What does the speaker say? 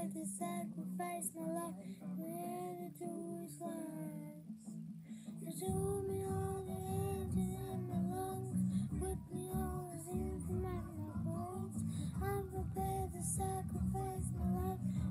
prepared to sacrifice my life. Where the truth lies. You told me all the engines in my lungs. Put me all into my bones. I'm prepared to sacrifice my life.